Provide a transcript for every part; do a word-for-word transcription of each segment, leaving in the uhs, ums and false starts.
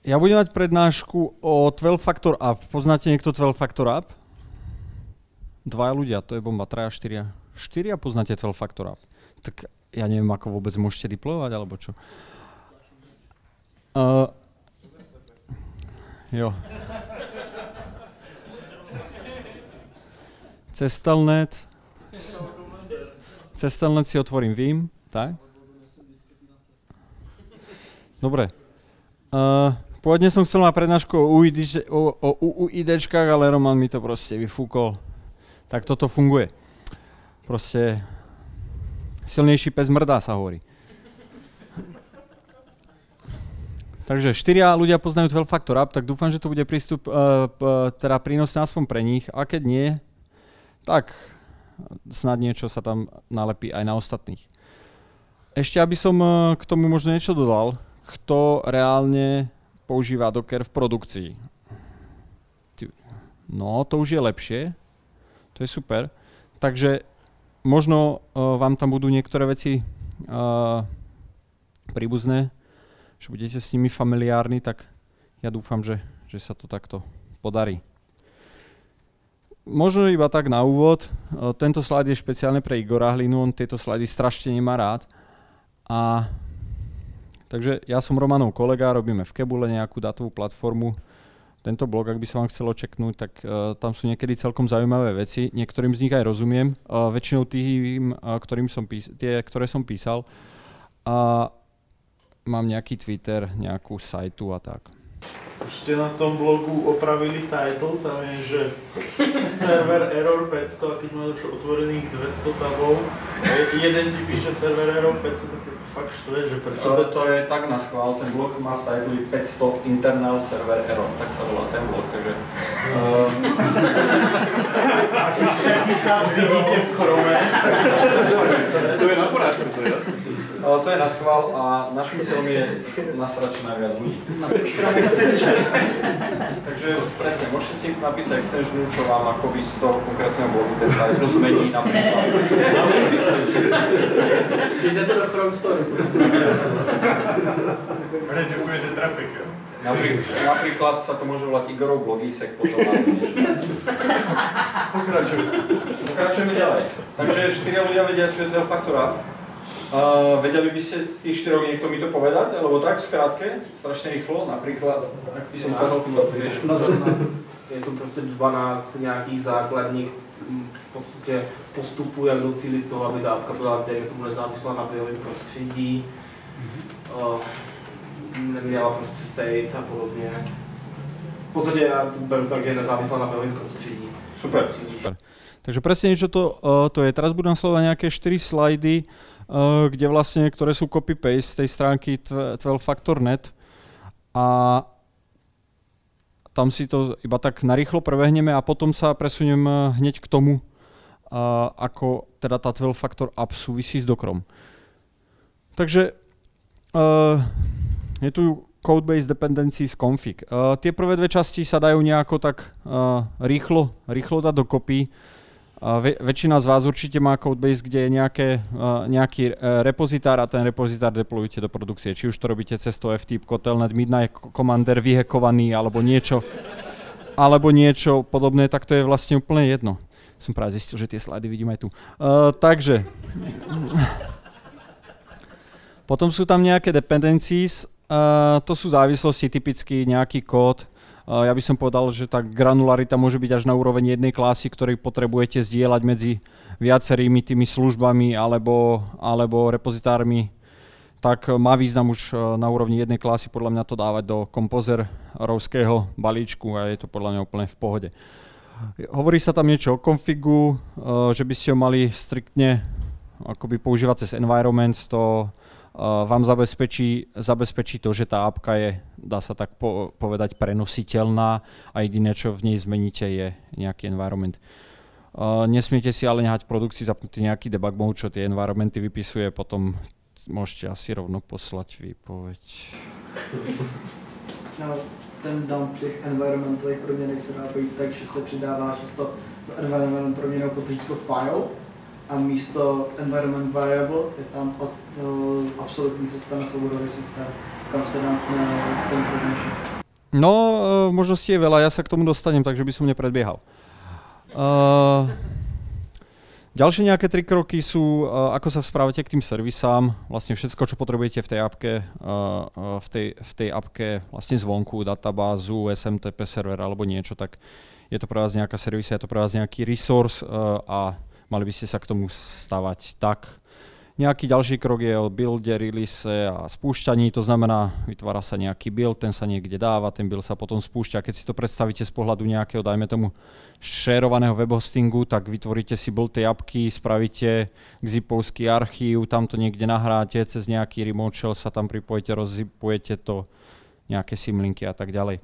Ja budem mať prednášku o twelve factor app. Poznáte niekto twelve factor app? Dvaja ľudia, to je bomba, traja, štyria. Štyria poznáte twelve factor app. Tak ja neviem, ako vôbec môžete deployovať, alebo čo. Uh, jo. Cez Telnet. Cez Telnet si otvorím Vim, tak? Dobre. Uh, pôvodne som chcel mať prednášku o U I Dčkách, ale Roman mi to proste vyfúkol. Tak toto funguje. Proste silnejší pes mrdá, sa hovorí. Takže štyria ľudia poznajú twelve factor app, tak dúfam, že to bude prístup, uh, p, teda prínosné aspoň pre nich. A keď nie, tak snad niečo sa tam nalepí aj na ostatných. Ešte, aby som uh, k tomu možno niečo dodal, kto reálne používa Docker v produkcii. No, to už je lepšie. To je super. Takže možno uh, vám tam budú niektoré veci uh, príbuzné, že budete s nimi familiárni, tak ja dúfam, že, že sa to takto podarí. Možno iba tak na úvod. Uh, tento slajd je špeciálne pre Igora Hlinu, on tieto slajdy strašne nemá rád. A takže ja som Romanov kolega, robíme v Kebule nejakú dátovú platformu. Tento blog, ak by sa vám chcelo čeknúť, tak uh, tam sú niekedy celkom zaujímavé veci. Niektorým z nich aj rozumiem. Uh, väčšinou tým, uh, ktorým som pís- tie, ktoré som písal. A mám nejaký Twitter, nejakú sajtu a tak. Už ste na tom blogu opravili title, tam je, že server error päťsto, a keď máš otvorených dvesto tabov, jeden ti píše server error päťsto, tak je to fakt štve, že prečo to... To je tak na schvál, ten blog má v tituli päťsto internal server error, tak sa volá ten blog, takže... Uh, Všetci tam vidíte v Chrome. To je na porážku, to je jasné. Uh, to je na schvál a našim cieľom je nasrať čo najviac ľudí. Takže presne, môžete si napísať extensionu, čo vám akoby z toho konkrétneho blogu ten title zmení napríklad. Ide to do Chrome Store. Redukujete trafik, jo? Napríklad sa to môže volať Igorov blogisek, potom máme niečo. Pokračujeme. Pokračujeme ďalej. Takže štyria ľudia vedia, čo je twelve factor app. Uh, vedeli by ste z tých štyroch niekto mi to povedať, alebo tak v skratke, strašne rýchlo, napríklad, ak by som ukázal tým vieš. Je tu prostě dvanáct nějakých základních v podstatě postupů, jak docílit toho, aby ta apka byla, dejme tomu, nezávislá na běhovém prostředí. Uh, neměla prostě state a podobně. V podstatě já to beru tak, že je nezávislá na běhovém prostředí. Super, super. Takže presne niečo to, uh, to je. Teraz budú nasledovať nejaké štyri slajdy, uh, kde vlastne, ktoré sú copy-paste z tej stránky twelve factor dot net a tam si to iba tak narýchlo prebehneme a potom sa presuniem hneď k tomu, uh, ako teda tá twelve factor app súvisí s Dockerom. Takže uh, je tu code-based dependencies config. Uh, tie prvé dve časti sa dajú nejako tak uh, rýchlo, rýchlo dať dokopy. Uh, ve- väčšina z vás určite má codebase, kde je nejaké, uh, nejaký uh, repozitár a ten repozitár deployujete do produkcie. Či už to robíte cez to F T P, Telnet, Midnight Commander vyhekovaný alebo niečo, alebo niečo podobné, tak to je vlastne úplne jedno. Som práve zistil, že tie slajdy vidím aj tu. Uh, takže, potom sú tam nejaké dependencies, uh, to sú závislosti, typicky nejaký kód. Ja by som povedal, že tá granularita môže byť až na úroveň jednej klasy, ktorý potrebujete zdieľať medzi viacerými tými službami alebo, alebo repozitármi. Tak má význam už na úrovni jednej klasy podľa mňa to dávať do kompozerovského balíčku a je to podľa mňa úplne v pohode. Hovorí sa tam niečo o configu, že by ste ho mali striktne akoby používať cez environment, to Uh, vám zabezpečí, zabezpečí to, že tá apka je, dá sa tak po, povedať, prenositeľná a jediné, čo v nej zmeníte, je nejaký environment. Uh, nesmiete si ale nehať v produkcii zapnutý nejaký debug mode, čo tie environmenty vypisuje, potom môžete asi rovno poslať výpoveď. No, ten dump těch environmentových proměnek se dá pojít tak, že se přidává často z environment proměnou pod říčko file, a místo environment variable je tam od, uh, absolutní cesta na souborový systém, kam se dá ten proměnčit. No, možností je veľa, ja sa k tomu dostanem, takže by som nepredbiehal. Uh, ďalšie nejaké tri kroky sú, uh, ako sa správate k tým servisám, vlastne všetko, čo potrebujete v tej appke, uh, v, tej, v tej appke vlastne zvonku, databázu, es em té pé server alebo niečo, tak je to pre vás nejaká servisa, je to pre vás nejaký resource uh, a mali by ste sa k tomu stavať tak. Nejaký ďalší krok je o builde, release a spúšťaní, to znamená, vytvára sa nejaký build, ten sa niekde dáva, ten build sa potom spúšťa. Keď si to predstavíte z pohľadu nejakého, dajme tomu, šerovaného webhostingu, tak vytvoríte si build tej appky, spravíte zipovský archív, tam to niekde nahráte, cez nejaký remote shell sa tam pripojíte, rozzipujete to, nejaké symlinky a tak ďalej.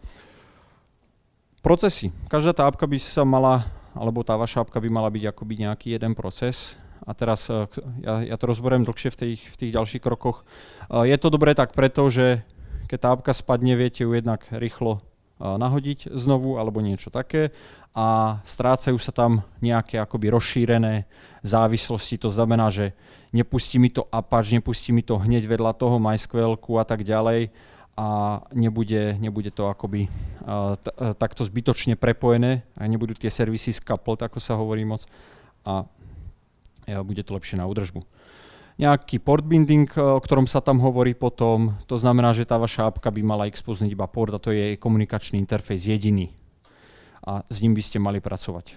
Procesy. Každá tá appka by sa mala, alebo tá vaša appka by mala byť akoby nejaký jeden proces. A teraz ja, ja to rozberiem dlhšie v tých, v tých ďalších krokoch. Je to dobré tak preto, že keď tá appka spadne, viete ju jednak rýchlo nahodiť znovu alebo niečo také a strácajú sa tam nejaké akoby rozšírené závislosti. To znamená, že nepustí mi to Apache, nepustí mi to hneď vedľa toho MySQL-ku a tak ďalej a nebude, nebude to akoby uh, t- takto zbytočne prepojené a nebudú tie servisy scoupled, ako sa hovorí moc. A bude to lepšie na údržbu. Nejaký port binding, o ktorom sa tam hovorí potom, to znamená, že tá vaša appka by mala expózniť iba port a to je jej komunikačný interfejs jediný. A s ním by ste mali pracovať.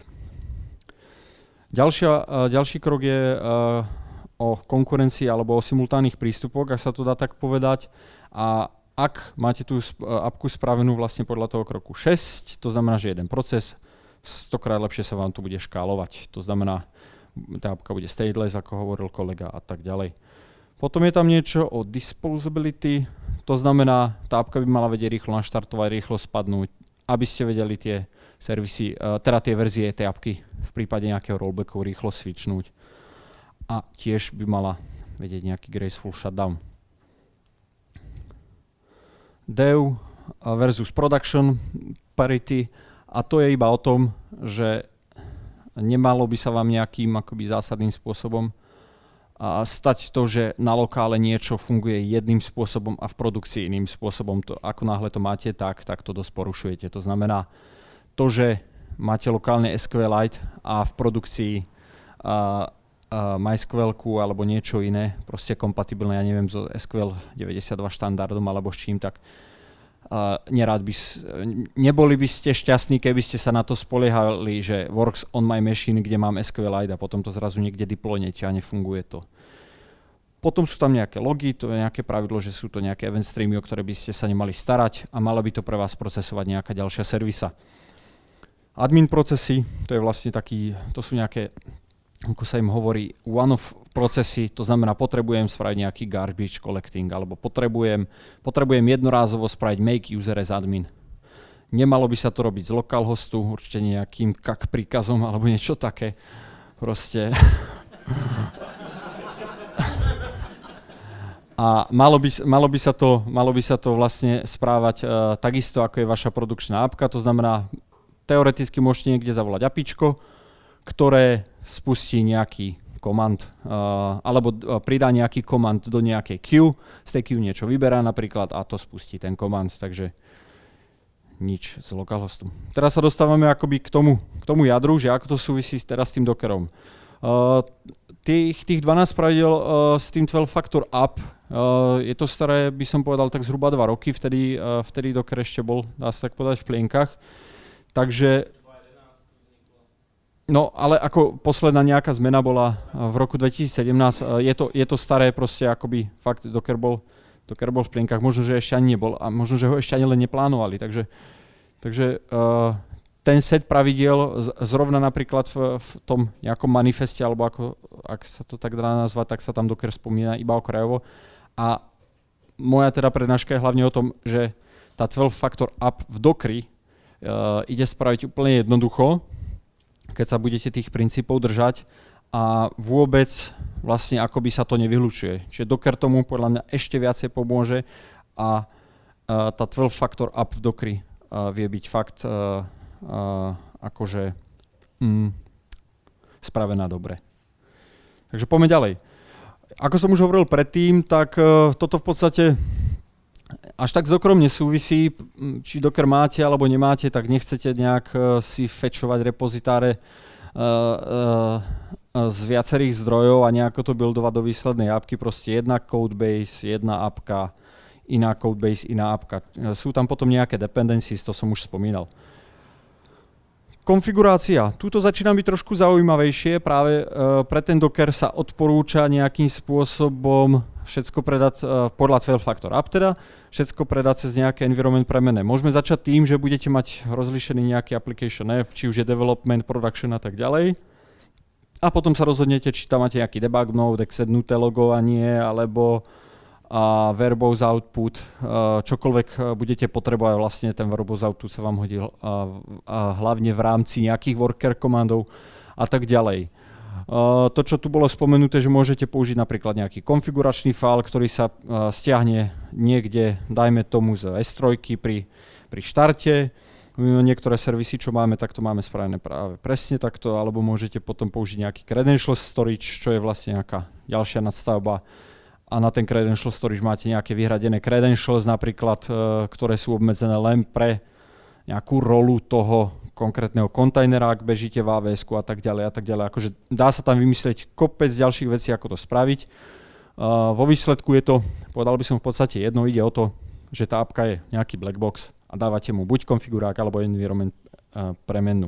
Ďalšia, ďalší krok je o konkurencii alebo o simultánnych prístupoch, ak sa to dá tak povedať. A ak máte tú appku spravenú vlastne podľa toho kroku šesť, to znamená, že jeden proces, stokrát lepšie sa vám to bude škálovať. To znamená, tá appka bude stateless, ako hovoril kolega a tak ďalej. Potom je tam niečo o disposability, to znamená, tá appka by mala vedieť rýchlo naštartovať, rýchlo spadnúť, aby ste vedeli tie servisy, teda tie verzie tej appky v prípade nejakého rollbacku rýchlo switchnúť. A tiež by mala vedieť nejaký graceful shutdown. Dev versus production parity, a to je iba o tom, že nemalo by sa vám nejakým akoby zásadným spôsobom a stať to, že na lokále niečo funguje jedným spôsobom a v produkcii iným spôsobom. To, ako náhle to máte, tak, tak to dosť porušujete. To znamená, to, že máte lokálne SQLite a v produkcii a, a MySQL-ku alebo niečo iné, proste kompatibilné, ja neviem, so es kú el deväťdesiatdva štandardom alebo s čím, tak Uh, nerád by, neboli by ste šťastní, keby ste sa na to spoliehali, že works on my machine, kde mám SQLite a potom to zrazu niekde deploynete a nefunguje to. Potom sú tam nejaké logy, to je nejaké pravidlo, že sú to nejaké event streamy, o ktoré by ste sa nemali starať a mala by to pre vás procesovať nejaká ďalšia servisa. Admin procesy, to je vlastne taký, to sú nejaké, ako sa im hovorí, one-off procesy, to znamená, potrebujem spraviť nejaký garbage collecting, alebo potrebujem, potrebujem jednorázovo spraviť make user as admin. Nemalo by sa to robiť z localhostu, určite nejakým kak príkazom, alebo niečo také. Proste. A malo by, malo by, sa, to, malo by sa to vlastne správať uh, takisto, ako je vaša produkčná appka, to znamená, teoreticky môžete niekde zavolať apičko, ktoré spustí nejaký komand, uh, alebo uh, pridá nejaký komand do nejakej queue, z tej queue niečo vyberá napríklad a to spustí ten komand, takže nič z localhostu. Teraz sa dostávame akoby k tomu, k tomu jadru, že ako to súvisí teraz s tým Dockerom. Uh, tých, tých dvanásť pravidel uh, s tým dvanásť factor up, uh, je to staré, by som povedal, tak zhruba dva roky, vtedy, uh, vtedy Docker ešte bol, dá sa tak povedať, v plienkach, takže no, ale ako posledná nejaká zmena bola v roku dvetisícsedemnásť, je to, je to staré proste akoby fakt Docker bol, Docker bol v plienkach, možno, že ešte ani nebol a možno, že ho ešte ani len neplánovali, takže, takže uh, ten set pravidiel zrovna napríklad v, v tom nejakom manifeste, alebo ako, ak sa to tak dá nazvať, tak sa tam Docker spomína iba okrajovo a moja teda prednáška je hlavne o tom, že tá dvanásť factor up v Dockeri uh, ide spraviť úplne jednoducho, keď sa budete tých princípov držať a vôbec vlastne akoby sa to nevylučuje. Čiže Docker tomu podľa mňa ešte viacej pomôže a uh, tá dvanásť factor up v Dockeri uh, vie byť fakt uh, uh, akože mm, spravená dobre. Takže poďme ďalej. Ako som už hovoril predtým, tak uh, toto v podstate až tak zokromne súvisí, či Docker máte alebo nemáte, tak nechcete nejak uh, si fetchovať repozitáre uh, uh, z viacerých zdrojov a nejako to buildovať do výslednej apky. Proste jedna codebase, jedna apka, iná codebase, iná apka. Sú tam potom nejaké dependencies, to som už spomínal. Konfigurácia. Tuto začína byť trošku zaujímavejšie. Práve uh, pre ten Docker sa odporúča nejakým spôsobom všetko predať uh, podľa twelve factor app teda, všetko predať cez nejaké environment premenné. Môžeme začať tým, že budete mať rozlíšený nejaký application F, či už je development, production a tak ďalej. A potom sa rozhodnete, či tam máte nejaký debug mode, exednuté logovanie, alebo a verbose output, čokoľvek budete potrebovať, vlastne ten verbose output sa vám hodí hlavne v rámci nejakých worker komandov a tak ďalej. To, čo tu bolo spomenuté, že môžete použiť napríklad nejaký konfiguračný file, ktorý sa stiahne niekde, dajme tomu z es tri pri, pri štarte. Niektoré servisy, čo máme, tak to máme spravené práve presne takto, alebo môžete potom použiť nejaký credential storage, čo je vlastne nejaká ďalšia nadstavba. A na ten credential storage máte nejaké vyhradené credentials napríklad, e, ktoré sú obmedzené len pre nejakú rolu toho konkrétneho kontajnera, ak bežíte v á vé esku a tak ďalej a tak ďalej. Akože dá sa tam vymyslieť kopec ďalších vecí, ako to spraviť. E, vo výsledku je to, povedal by som v podstate jedno, ide o to, že tá apka je nejaký black box a dávate mu buď konfigurák alebo environment e, premennú.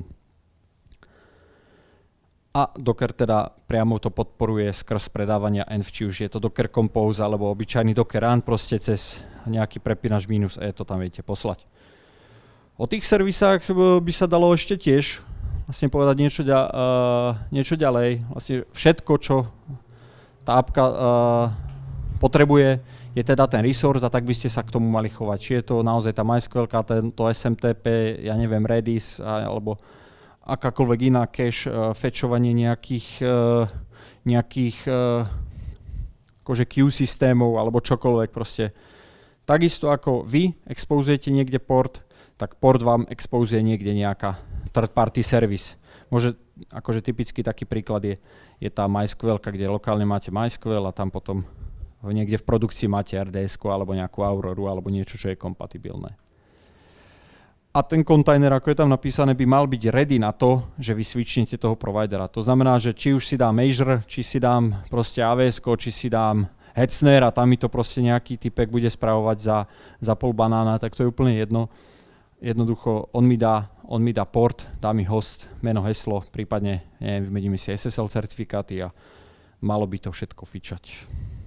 A Docker teda priamo to podporuje skrz predávania env, či už je to Docker Compose alebo obyčajný Docker run, proste cez nejaký prepínač minus e to tam viete poslať. O tých servisách by sa dalo ešte tiež vlastne povedať niečo, ďa, uh, niečo ďalej. Vlastne všetko, čo tá apka uh, potrebuje, je teda ten resource a tak by ste sa k tomu mali chovať. Či je to naozaj tá MySQL, to es em té pé, ja neviem, Redis alebo akákoľvek iná cache, uh, fetchovanie nejakých, uh, nejakých uh, akože queue systémov alebo čokoľvek proste. Takisto ako vy expozujete niekde port, tak port vám expozuje niekde nejaká third party service. Môže, akože typicky taký príklad je, je tá MySQL, kde lokálne máte MySQL a tam potom niekde v produkcii máte er dé esku alebo nejakú Auroru alebo niečo, čo je kompatibilné. A ten kontajner, ako je tam napísané, by mal byť ready na to, že vy switchnete toho providera. To znamená, že či už si dám Azure, či si dám proste á vé esko, či si dám Hetzner a tam mi to proste nejaký typek bude spravovať za, za pol banána, tak to je úplne jedno. Jednoducho, on mi dá, on mi dá port, dá mi host, meno, heslo, prípadne, neviem, vymeníme si es es el certifikáty a malo by to všetko fičať.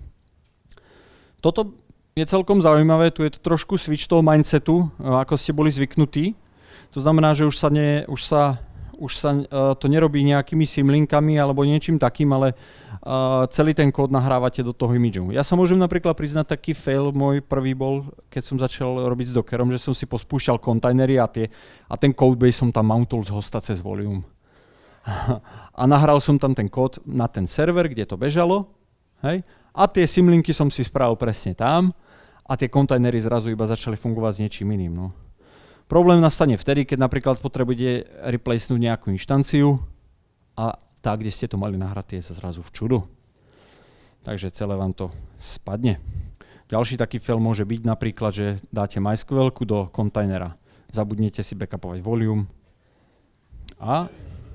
Toto je celkom zaujímavé, tu je to trošku switch toho mindsetu, ako ste boli zvyknutí. To znamená, že už sa, ne, už sa, už sa uh, to nerobí nejakými simlinkami alebo niečím takým, ale uh, celý ten kód nahrávate do toho imidžu. Ja sa môžem napríklad priznať taký fail, môj prvý bol, keď som začal robiť s Dockerom, že som si pospúšťal kontajnery a, tie, a ten codebase som tam mountol z hosta cez Volume. A nahral som tam ten kód na ten server, kde to bežalo, hej? A tie simlinky som si spravil presne tam a tie kontajnery zrazu iba začali fungovať s niečím iným. No. Problém nastane vtedy, keď napríklad potrebujete replacenúť nejakú inštanciu a tá, kde ste to mali nahrať, je zrazu v čudu. Takže celé vám to spadne. Ďalší taký fail môže byť napríklad, že dáte MySQL-ku do kontajnera. Zabudnete si backupovať volume a...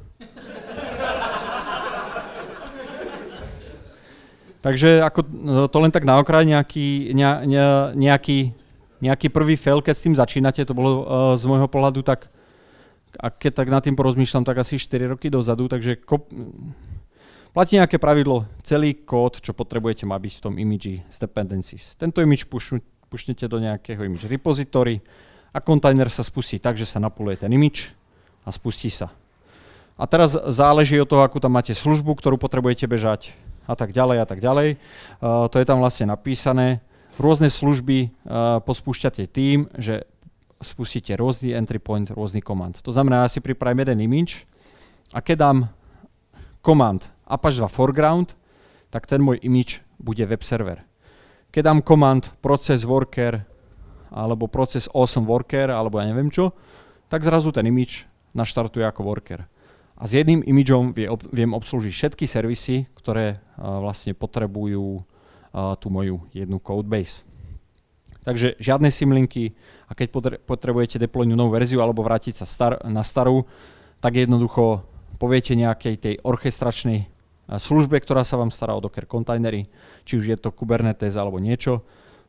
Takže ako to len tak na okraj, nejaký, ne, ne, nejaký, nejaký prvý fail, keď s tým začínate, to bolo uh, z môjho pohľadu tak, a keď tak nad tým porozmýšľam, tak asi štyri roky dozadu, takže kop, platí nejaké pravidlo, celý kód, čo potrebujete, má byť v tom imidži z dependencies. Tento imidž puš, pušnete do nejakého imidž repository a kontajner sa spustí tak, že sa napuluje ten imidž a spustí sa. A teraz záleží od toho, akú tam máte službu, ktorú potrebujete bežať, a tak ďalej a tak ďalej. Uh, to je tam vlastne napísané. Rôzne služby uh, pospúšťate tým, že spustíte rôzny entry point, rôzny command. To znamená, ja si pripravím jeden image a keď dám command Apache dva foreground, tak ten môj image bude web server. Keď dám command process worker alebo process awesome worker alebo ja neviem čo, tak zrazu ten image naštartuje ako worker. A s jedným imidžom viem obslúžiť všetky servisy, ktoré uh, vlastne potrebujú uh, tú moju jednu codebase. Takže žiadne symlinky a keď potrebujete deploynúť novú verziu alebo vrátiť sa star- na starú, tak jednoducho poviete nejakej tej orchestračnej službe, ktorá sa vám stará o Docker kontajnery, či už je to Kubernetes alebo niečo,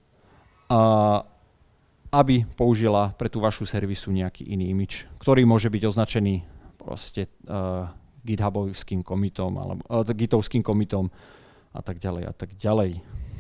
a aby použila pre tú vašu servisu nejaký iný image, ktorý môže byť označený proste uh, GitHubovským commitom alebo uh, Gitovským commitom a tak ďalej a tak ďalej.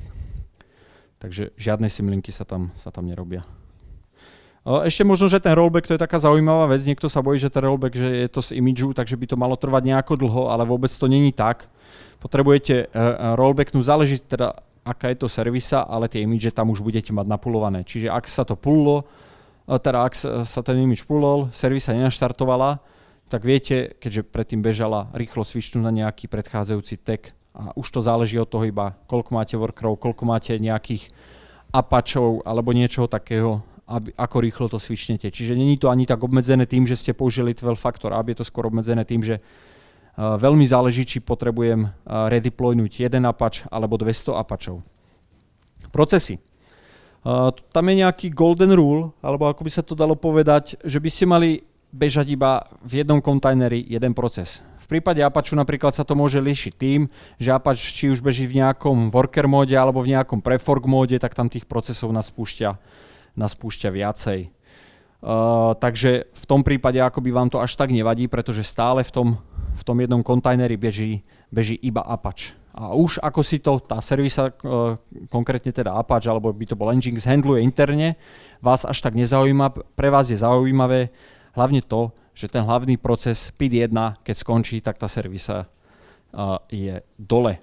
Takže žiadne symlinky sa tam, sa tam nerobia. Uh, ešte možno, že ten rollback, to je taká zaujímavá vec, niekto sa bojí, že ten rollback, že je to z imidžu, takže by to malo trvať nejako dlho, ale vôbec to není tak. Potrebujete uh, rollbacknúť, záleží teda aká je to servisa, ale tie imidže tam už budete mať napulované. Čiže ak sa to pullo, teda ak sa ten imidž pullol, servisa nenaštartovala, tak viete, keďže predtým bežala, rýchlo switchnúť na nejaký predchádzajúci tag a už to záleží od toho iba, koľko máte workerov, koľko máte nejakých Apacheov alebo niečoho takého, aby, ako rýchlo to switchnete. Čiže není to ani tak obmedzené tým, že ste použili twelve factor app, je to skôr obmedzené tým, že Uh, veľmi záleží, či potrebujem uh, redeploynúť jeden Apache alebo dvesto Apachov. Procesy. Uh, tam je nejaký golden rule, alebo ako by sa to dalo povedať, že by ste mali bežať iba v jednom kontajneri jeden proces. V prípade Apache napríklad sa to môže líšiť tým, že Apache či už beží v nejakom worker móde alebo v nejakom prefork móde, tak tam tých procesov nás spúšťa, nás spúšťa viacej. Uh, takže v tom prípade akoby vám to až tak nevadí, pretože stále v tom v tom jednom kontajneri beží, beží iba Apache. A už ako si to tá servisa, uh, konkrétne teda Apache, alebo by to bol Nginx, handluje interne, vás až tak nezaujíma. Pre vás je zaujímavé hlavne to, že ten hlavný proces P I D jeden, keď skončí, tak tá servisa uh, je dole.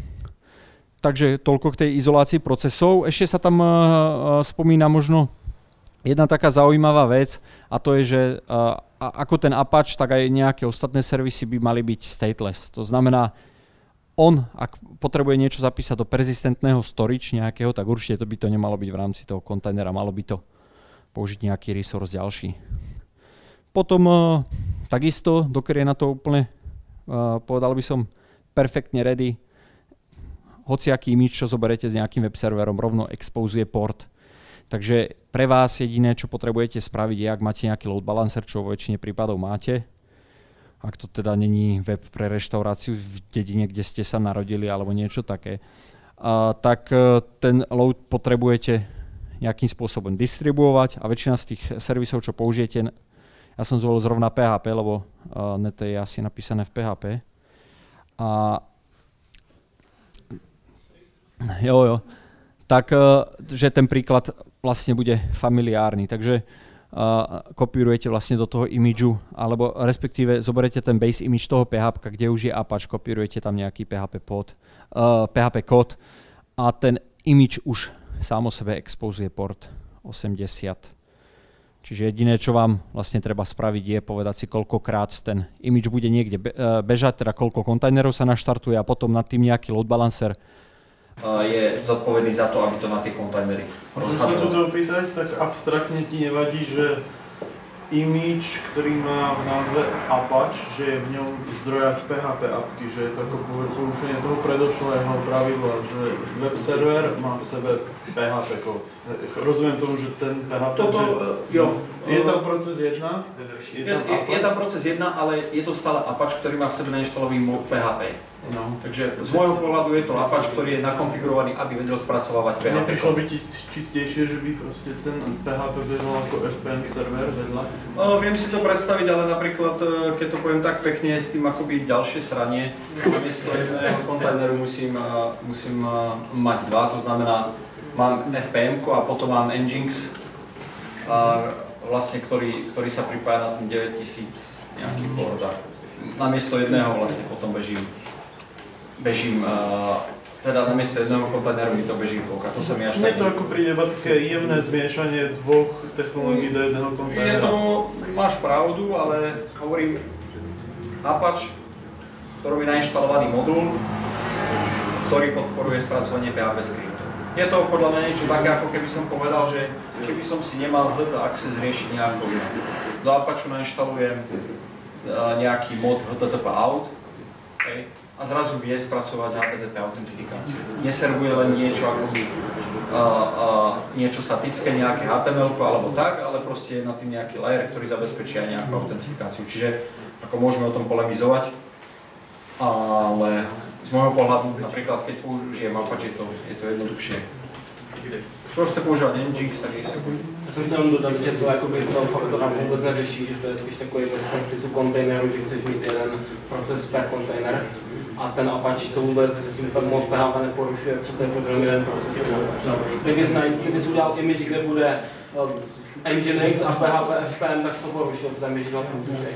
Takže toľko k tej izolácii procesov. Ešte sa tam uh, spomína možno jedna taká zaujímavá vec, a to je, že uh, ako ten Apache, tak aj nejaké ostatné servisy by mali byť stateless. To znamená, on, ak potrebuje niečo zapísať do persistentného storage nejakého, tak určite to by to nemalo byť v rámci toho kontajnera, malo by to použiť nejaký resource ďalší. Potom uh, takisto, Docker je na to úplne, uh, povedal by som, perfektne ready. Hociaký image, čo zoberete s nejakým web serverom, rovno expozuje port. Takže pre vás jediné, čo potrebujete spraviť, je, ak máte nejaký load balancer, čo vo väčšine prípadov máte, ak to teda není web pre reštauráciu v dedine, kde ste sa narodili alebo niečo také, uh, tak uh, ten load potrebujete nejakým spôsobom distribuovať a väčšina z tých servisov, čo použijete, ja som zvolil zrovna P H P, lebo uh, net je asi napísané v P H P. A jo, jo. Tak, že ten príklad vlastne bude familiárny. Takže uh, kopírujete vlastne do toho imidžu, alebo respektíve zoberete ten base image toho P H P, kde už je Apache, kopírujete tam nejaký P H P pod, uh, P H P kód a ten image už sám o sebe expozuje port osemdesiat. Čiže jediné, čo vám vlastne treba spraviť, je povedať si, koľkokrát ten image bude niekde be- bežať, teda koľko kontajnerov sa naštartuje a potom nad tým nejaký load balancer je zodpovedný za to, aby to na tie kontajnery rozhádzalo. Môžem sa tu opýtať, tak abstraktne ti nevadí, že image, ktorý má v názve Apache, že je v ňom zdrojať P H P apky, že je to ako porušenie toho predošlého pravidla, že web server má v sebe P H P kód. Rozumiem tomu, že ten P H P... Toto, že... jo. Je tam proces jedna? Je, je, je tam proces jedna, ale je to stále Apache, ktorý má v sebe nainštalový mod P H P. No, takže z môjho pohľadu je to Apache, ktorý je nakonfigurovaný, aby vedel spracovávať P H P. Neprišlo by ti čistejšie, že by proste ten P H P bežal ako F P M server vedľa? No, viem si to predstaviť, ale napríklad, keď to poviem tak pekne, s tým akoby ďalšie sranie, namiesto jedného kontajneru musím, musím mať dva, to znamená, mám F P M ko a potom mám Nginx, vlastne, ktorý, ktorý sa pripája na ten deväťtisíc nejaký port a namiesto jedného vlastne potom bežím. bežím, uh, teda namiesto jedného kontajneru mi to beží dvoch a to sa mi až tak... Nie to ako príde iba také jemné zmiešanie dvoch technológií do jedného kontajnera. Je to, máš pravdu, ale hovorím Apache, ktorý je nainštalovaný modul, ktorý podporuje spracovanie P H P skriptov. Je to podľa mňa niečo také, ako keby som povedal, že keby som si nemal H T Access riešiť nejako. Do Apache nainštalujem uh, nejaký mod H T T P out, okay. a zrazu vie spracovať há té té pé autentifikáciu. Neservuje len niečo akoby uh, uh, niečo statické, nejaké há té em el alebo tak, ale proste je na tým nejaký layer, ktorý zabezpečí aj nejakú autentifikáciu. Čiže ako môžeme o tom polemizovať, ale z môjho pohľadu, napríklad keď použijem Apache, to, je to jednoduchšie. Když chce používat Nginx, tak jestli bude. Já jsem chtěl dodat, že to, jakoby, to faktor nám vůbec neřeší, že to je spíš takový bez kompisu kontejneru, že chceš mít jeden proces per kontejner. A ten Apache to vůbec s tím mod P H P neporušuje, protože to je fakt jeden proces. Kdyby znajít, kdyby jsi udělal image, kde bude Nginx a P H P F P M, tak to porušil, protože tam je dva procesy.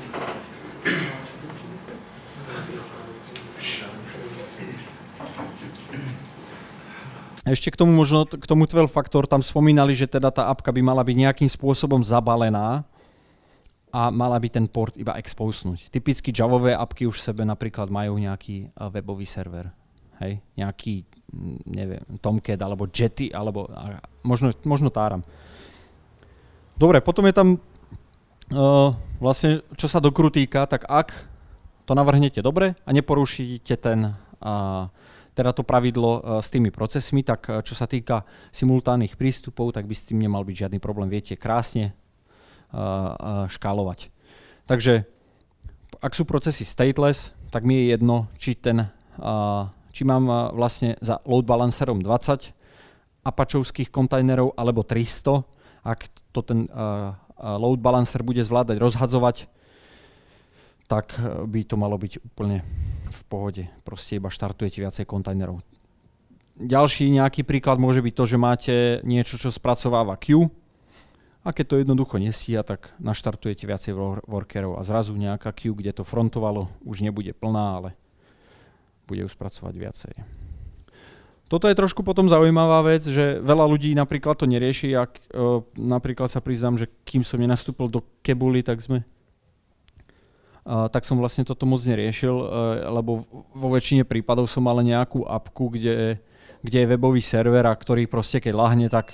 Ešte k tomu možno, k tomu twelve faktor, tam spomínali, že teda tá apka by mala byť nejakým spôsobom zabalená a mala by ten port iba exposenúť. Typicky javové apky už v sebe napríklad majú nejaký webový server. Hej, nejaký, neviem, Tomcat alebo Jetty, alebo možno, možno Taram. Dobre, potom je tam uh, vlastne, čo sa Dockeru týka, tak ak to navrhnete dobre a neporušíte ten uh, teda to pravidlo uh, s tými procesmi, tak uh, čo sa týka simultánnych prístupov, tak by s tým nemal byť žiadny problém. Viete krásne uh, uh, škálovať. Takže ak sú procesy stateless, tak mi je jedno, či, ten, uh, či mám uh, vlastne za load balancerom dvadsať apačovských kontajnerov alebo tristo. Ak to ten uh, uh, load balancer bude zvládať rozhadzovať, tak by to malo byť úplne v pohode. Proste iba štartujete viacej kontajnerov. Ďalší nejaký príklad môže byť to, že máte niečo, čo spracováva queue a keď to jednoducho nestíha, tak naštartujete viacej workerov a zrazu nejaká queue, kde to frontovalo, už nebude plná, ale bude ju spracovať viacej. Toto je trošku potom zaujímavá vec, že veľa ľudí napríklad to nerieši. Ak, uh, napríklad sa priznám, že kým som nenastúpil do Kebuly, tak sme Uh, tak som vlastne toto moc neriešil, uh, lebo vo väčšine prípadov som mal nejakú apku, kde, kde je webový server a ktorý proste keď lahne, tak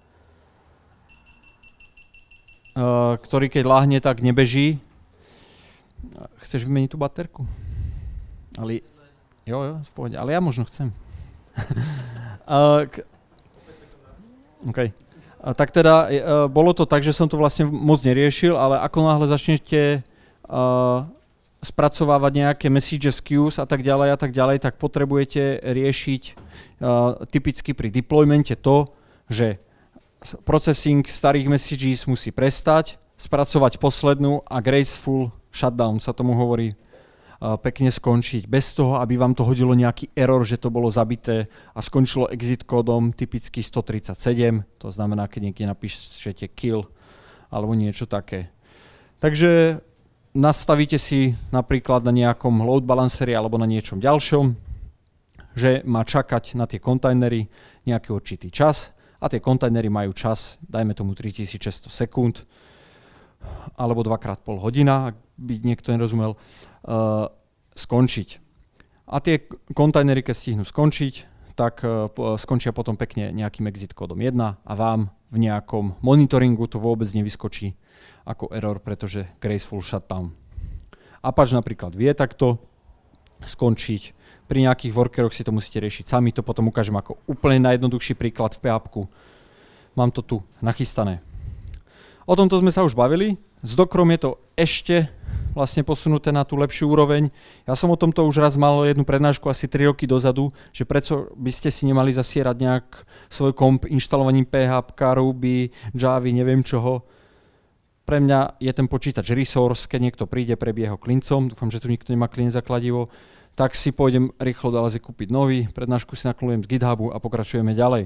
uh, ktorý keď lahne, tak nebeží. Chceš vymeniť tú baterku? Ale, jo, jo, v pohode, ale ja možno chcem. uh, k- okay. uh, tak teda uh, bolo to tak, že som to vlastne moc neriešil, ale ako náhle začnete Uh, spracovávať nejaké messages, queues a tak ďalej a tak ďalej, tak potrebujete riešiť uh, typicky pri deploymente to, že processing starých messages musí prestať, spracovať poslednú a graceful shutdown sa tomu hovorí, uh, pekne skončiť bez toho, aby vám to hodilo nejaký error, že to bolo zabité a skončilo exit kódom typicky sto tridsaťsedem, to znamená, keď niekde napíšete kill alebo niečo také. Takže nastavíte si napríklad na nejakom load balanceri alebo na niečom ďalšom, že má čakať na tie kontajnery nejaký určitý čas a tie kontajnery majú čas, dajme tomu tritisícšesťsto sekúnd alebo dvakrát pol hodina, ak by niekto nerozumel, uh, skončiť. A tie kontajnery, keď stihnú skončiť, tak uh, skončia potom pekne nejakým exit kódom jeden a vám v nejakom monitoringu to vôbec nevyskočí ako error, pretože graceful shutdown. Apache napríklad vie takto skončiť. Pri nejakých workeroch si to musíte riešiť sami, to potom ukážem ako úplne najjednoduchší príklad v pé há pé. Mám to tu nachystané. O tomto sme sa už bavili. S Dockerom je to ešte vlastne posunuté na tú lepšiu úroveň. Ja som o tomto už raz mal jednu prednášku asi tri roky dozadu, že prečo by ste si nemali zasierať nejak svoj komp inštalovaním pé há pé, Ruby, Javy, neviem čoho. Pre mňa je ten počítač resource, keď niekto príde, prebie ho klincom, dúfam, že tu nikto nemá klient za kladivo, tak si pôjdem rýchlo do Alazy kúpiť nový, prednášku si naklujem z GitHubu a pokračujeme ďalej.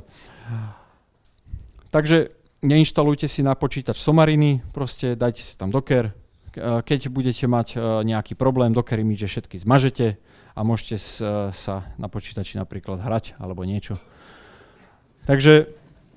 Takže neinštalujte si na počítač somariny, proste dajte si tam Docker. Keď budete mať nejaký problém, Docker image všetky zmažete a môžete sa na počítači napríklad hrať alebo niečo. Takže,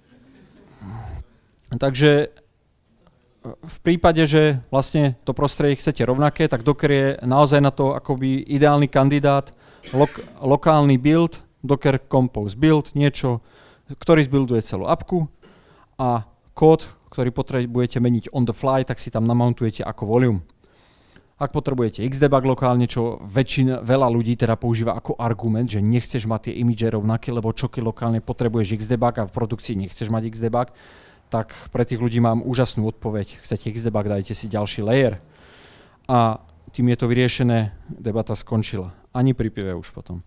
takže v prípade, že vlastne to prostredie chcete rovnaké, tak Docker je naozaj na to akoby ideálny kandidát. Lok- lokálny build, Docker Compose build, niečo, ktorý zbuilduje celú apku a kód, ktorý potrebujete meniť on the fly, tak si tam namountujete ako volume. Ak potrebujete Xdebug lokálne, čo väčšina, veľa ľudí teda používa ako argument, že nechceš mať tie imidže rovnaké, lebo čo keď lokálne potrebuješ Xdebug a v produkcii nechceš mať Xdebug, tak pre tých ľudí mám úžasnú odpoveď. Chcete Xdebug, dajte si ďalší layer. A tým je to vyriešené, debata skončila. Ani pri pive už potom.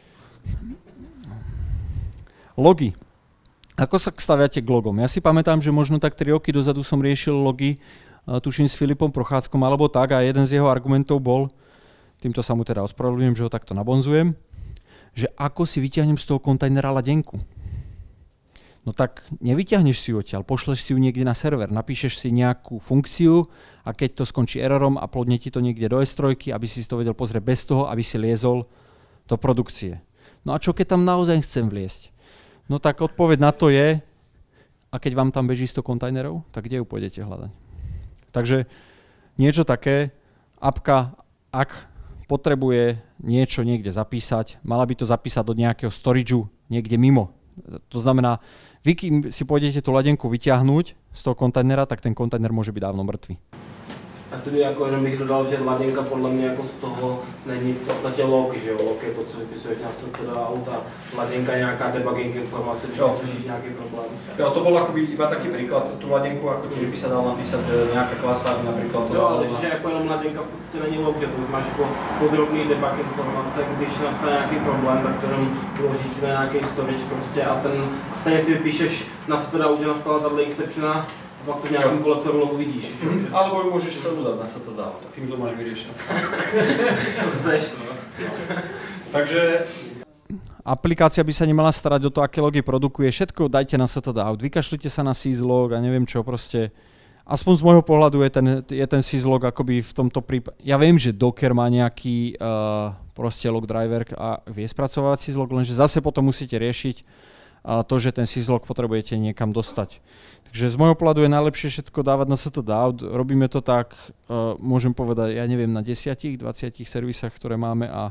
Logy. Ako sa staviate k logom? Ja si pamätám, že možno tak tri roky dozadu som riešil logy, tuším s Filipom Prochádzkom alebo tak, a jeden z jeho argumentov bol, týmto sa mu teda ospravedlňujem, že ho takto nabonzujem, že ako si vyťahnem z toho kontajnera ladenku. No tak nevyťahneš si ju odtiaľ, pošleš si ju niekde na server, napíšeš si nejakú funkciu a keď to skončí erorom a plodne ti to niekde do es tri, aby si to vedel pozrieť bez toho, aby si liezol do produkcie. No a čo keď tam naozaj chcem vliesť? No tak odpoveď na to je, a keď vám tam beží sto kontajnerov, tak kde ju pôjdete hľadať? Takže niečo také, apka, ak potrebuje niečo niekde zapísať, mala by to zapísať do nejakého storageu niekde mimo. To znamená, vy kým si pôjdete tú ladenku vyťahnuť z toho kontajnera, tak ten kontajner môže byť dávno mŕtvý. Asi by jako jenom bych dodal, že laděnka podle mě jako z toho není v podstatě log, že jo, log je to, co vypisuješ na setda auta, laděnka je nějaká debugging informace, když řešíš nějaký problém. Jo, to bol akoby iba taký príklad, tú ladenku, ako ti by sa dal napísať nejaká klasa, napríklad to. Jo, ale že jako jenom laděnka v podstatě není log, že to už máš jako podrobný debug informace, když nastane nějaký problém, tak to jenom uložíš si na nějaký storage prostě a ten stejně si vypíšeš na setda auta, že nastala tato exceptiona. Pak to v nejakom kolektoru logu vidíš. Mm-hmm. Alebo ju môžeš celú dať na setda, tak tým to máš vyriešené. Chceš, no. Takže aplikácia by sa nemala starať o to, aké logy produkuje. Všetko dajte na setda out. Vykašlite sa na syslog a neviem čo, proste. Aspoň z môjho pohľadu je ten, je ten syslog akoby v tomto prípade. Ja viem, že Docker má nejaký uh, proste log driver a vie spracovať syslog, lenže zase potom musíte riešiť uh, to, že ten syslog potrebujete niekam dostať. Takže z môjho pohľadu je najlepšie všetko dávať na setda out. Robíme to tak, uh, môžem povedať, ja neviem, na desať dvadsať servisách, ktoré máme a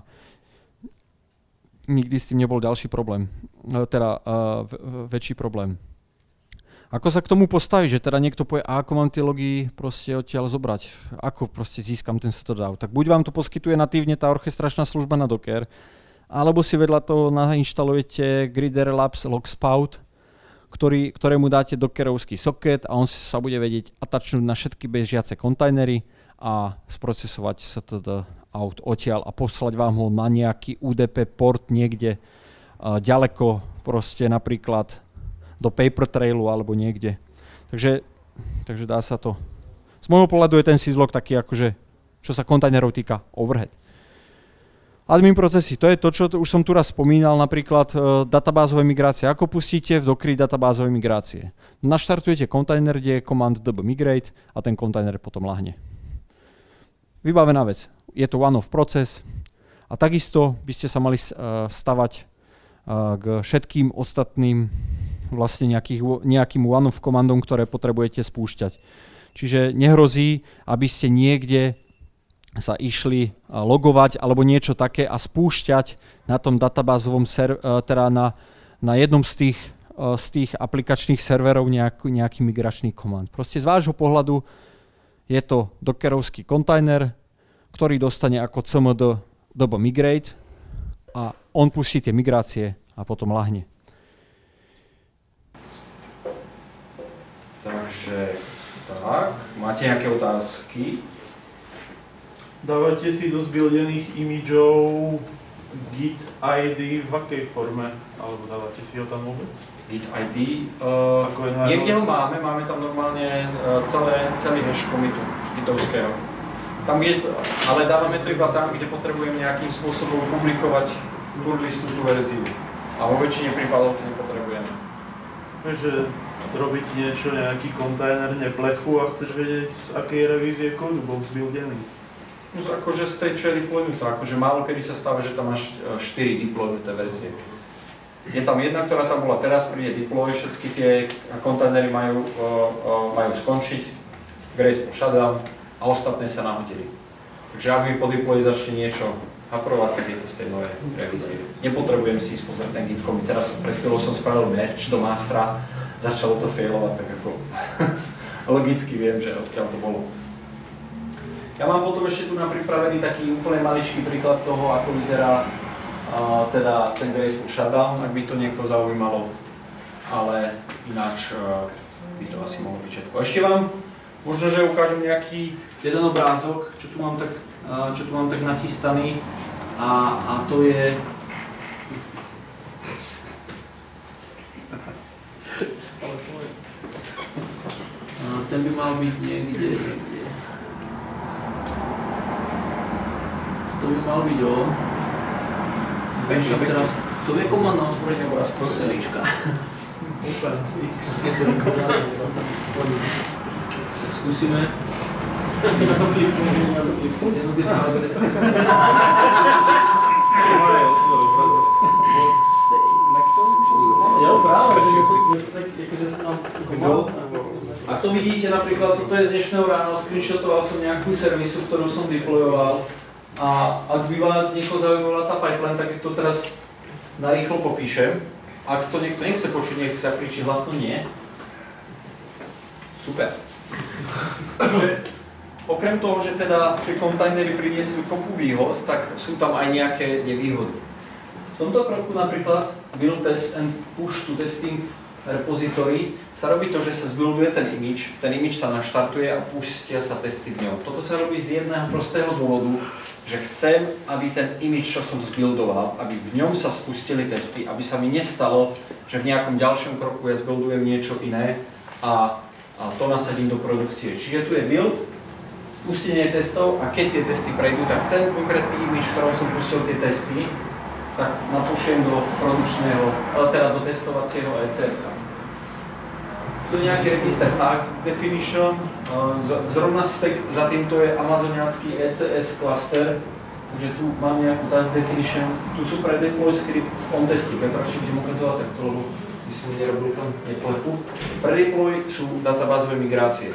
nikdy s tým nebol ďalší problém, uh, teda uh, väčší problém. Ako sa k tomu postaví, že teda niekto povie, a ako mám tie logy proste odtiaľ zobrať, ako proste získam ten setda out. Tak buď vám to poskytuje natívne tá orchestračná služba na Docker, alebo si vedľa toho nainštalujete Grider Labs Logspout, Ktorý, ktorému dáte dockerovský socket a on sa bude vedieť atačnúť na všetky bežiace kontajnery a sprocesovať setda out odtiaľ a poslať vám ho na nejaký ú dé pé port niekde uh, ďaleko, proste napríklad do Papertrailu alebo niekde. Takže, takže dá sa to. Z môjho pohľadu je ten syslog taký akože, čo sa kontajnerov týka, overhead. Admin procesy, to je to, čo už som tu raz spomínal, napríklad uh, databázové migrácie. Ako pustíte v Dockeri databázové migrácie? Naštartujete kontajner, kde je command db migrate a ten kontajner potom lahne. Vybavená vec. Je to one-off proces a takisto by ste sa mali uh, stavať uh, k všetkým ostatným vlastne nejakých, nejakým one-off komandom, ktoré potrebujete spúšťať. Čiže nehrozí, aby ste niekde sa išli logovať alebo niečo také a spúšťať na tom databázovom ser, teda na, na jednom z tých, z tých aplikačných serverov nejaký, nejaký migračný komand. Proste z vášho pohľadu je to dockerovský kontajner, ktorý dostane ako cmd db migrate a on pustí tie migrácie a potom lahne. Takže tak, máte nejaké otázky? Dávate si do zbuildených imidžov git í dé v akej forme? Alebo dávate si ho tam vôbec? Git í dé? Uh, niekde ho máme, máme tam normálne uh, celé, celý hash commitu gitovského. Tam, kde to, ale dávame to iba tam, kde potrebujeme nejakým spôsobom publikovať tú listu, tú verziu. A vo väčšine prípadov to nepotrebujeme. Takže robiť niečo, nejaký kontajner, neplechu a chceš vedieť, z akej revízie kódu bol zbuildený. No, akože z tej, čo je deploynuté, akože málo kedy sa stáva, že tam máš štyri deploynuté verzie. Je tam jedna, ktorá tam bola teraz, príde deploy, všetky tie kontajnery majú, uh, uh, majú skončiť, graceful shutdown a ostatné sa nahodili. Takže ak mi po deploy začne niečo haprovať, tak je to z tej novej revízie. Nepotrebujem si ísť pozrieť ten git commit. Teraz pred chvíľou som spravil merge do mastera, začalo to failovať, tak ako logicky viem, že odkiaľ to bolo. Ja mám potom ešte tu na pripravený taký úplne maličký príklad toho, ako vyzerá uh, teda ten graceful shutdown, ak by to niekoho zaujímalo, ale ináč uh, by to asi mohlo byť všetko. Ešte vám možno, že ukážem nejaký jeden obrázok, čo tu mám tak, uh, čo tu mám tak nachystaný, a, a to je uh, ten by mal byť niekde, niekde. To by mal byť on. Teraz, to vie, ako má na otvorenie obrázku selička. Tak skúsime. Na to kliknú, na to kliknú. Jedno by sme robili sa. Jo, práve, že sa nám kúpil. A to vidíte napríklad, toto je z dnešného rána, screenshotoval som nejakú servisu, ktorú som deployoval. A ak by vás niekoho zaujímala tá pipeline, tak to teraz narýchlo popíšem. Ak to niekto nechce počuť, nech sa kričí hlasno nie. Super. Takže, okrem toho, že teda tie kontajnery priniesli kopu výhod, tak sú tam aj nejaké nevýhody. V tomto kroku napríklad build test and push to testing repository sa robí to, že sa zbuilduje ten image, ten image sa naštartuje a pustia sa testy v ňom. Toto sa robí z jedného prostého dôvodu, že chcem, aby ten image, čo som zbuildoval, aby v ňom sa spustili testy, aby sa mi nestalo, že v nejakom ďalšom kroku ja zbuildujem niečo iné a, a to nasadím do produkcie. Čiže tu je build, spustenie testov a keď tie testy prejdú, tak ten konkrétny image, v ktorom som pustil tie testy, tak napúšujem do produkčného, teda do testovacieho é cé erka. Tu je nejaký register task definition, zrovna stack za týmto je amazoniacký é cé es cluster, takže tu mám nejakú task definition, tu sú pre deploy script on testy, Petr, ešte budem ukazovať takto, lebo by som nerobil tam neplepu. Pre deploy sú databázové migrácie.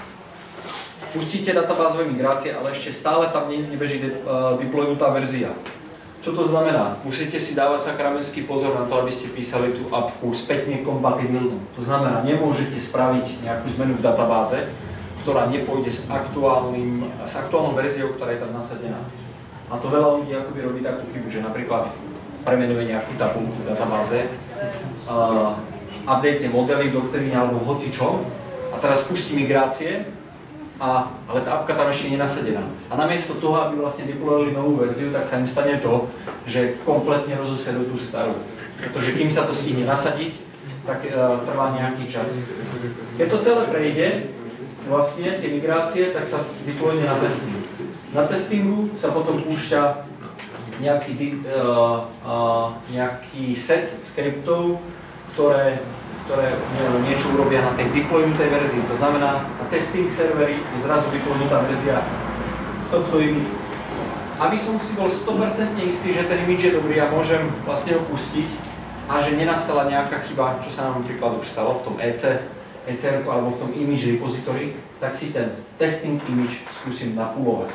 Pustíte databázové migrácie, ale ešte stále tam nebeží deploynutá verzia. Čo to znamená? Musíte si dávať sakramenský pozor na to, aby ste písali tú appku spätne kompatibilnú. To znamená, nemôžete spraviť nejakú zmenu v databáze, ktorá nepôjde s, aktuálnym, s aktuálnou verziou, ktorá je tam nasadená. A to veľa ľudí akoby robí takú chybu, že napríklad premenuje nejakú tabulku v databáze, uh, update modely, doktríny alebo hocičo, a teraz pustí migrácie, A, ale tá apka tam ešte je nenasadená. A namiesto toho, aby vlastne deployovali novú verziu, tak sa im stane to, že kompletne rozoserú tú starú. Pretože kým sa to stihne nasadiť, tak uh, trvá nejaký čas. Keď to celé prejde, vlastne tie migrácie, tak sa deployne na testing. Na testingu sa potom púšťa nejaký, uh, uh, nejaký set skriptov, ktoré ktoré niečo urobia na tej deploynutej verzii. To znamená, na testing servery je zrazu deploynutá verzia z tohto imidžu. Aby som si bol sto percent istý, že ten imidž je dobrý a môžem vlastne ho pustiť a že nenastala nejaká chyba, čo sa nám napríklad už stalo v tom é cé, é cé erku alebo v tom image repository, tak si ten testing image skúsim napulovať.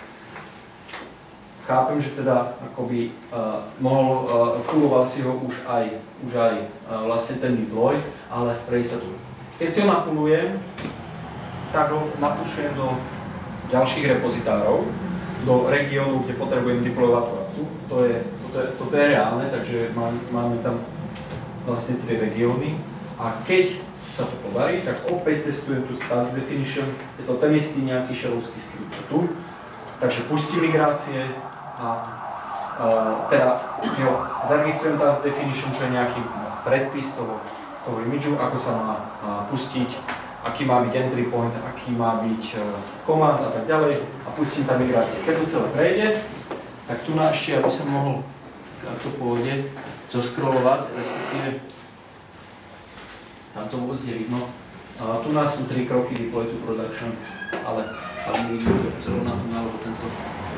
Chápem, že teda akoby uh, mohol, uh, puloval si ho už aj, už aj uh, vlastne ten deploy, ale pre istotu. Keď si ho napulujem, tak ho napušujem do ďalších repozitárov, do regiónu, kde potrebujem deployovať tú apku. To je, toto je, toto je reálne, takže má, máme tam vlastne tri regióny. A keď sa to podarí, tak opäť testujem tú task definition. Je to ten istý nejaký shellovský skript, čo tu. Takže pustím migrácie, a uh, teda jo, zaregistrujem task definition, čo je nejaký predpis toho, toho imidžu, ako sa má uh, pustiť, aký má byť entry point, aký má byť uh, command a tak ďalej a pustím tam migrácie. Keď to celé prejde, tak tu na ešte, aby som mohol, ak to pôjde, zoscrollovať, respektíve tam to vôbec nevidno. Uh, tu nás sú tri kroky deploy to production, ale tam mi vidno zrovna tu na alebo tento